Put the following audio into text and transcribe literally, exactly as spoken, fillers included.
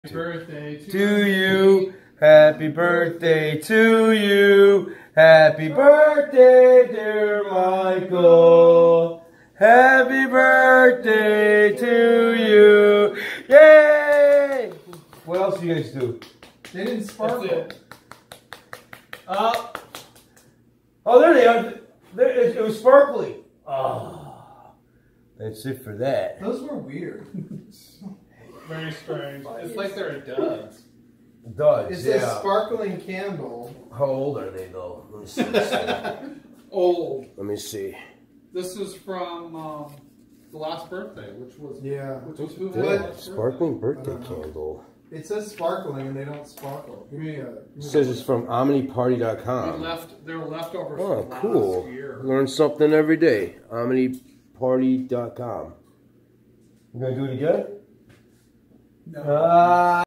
Birthday to, to you. Happy birthday to you. Happy birthday, dear Michael. Happy birthday to you. Yay! What else do you guys do? They didn't sparkle. Uh, oh, there they are. There, it, it was sparkly. Oh, that's it for that. Those were weird. Very strange. It's like they're duds. Duds, It's yeah. a sparkling candle. How old are they though? Let me see. Let's see. Old. Let me see. This is from um, the last birthday, which was yeah. Which was who Good. had the last Sparkling birthday birthday? candle. It says sparkling and they don't sparkle. Give me a. Give me It says it's from omni party dot They com. left. They were leftovers Oh, from cool. last year. Learn something every day. omni party dot com. You gonna do it again? No. Uh,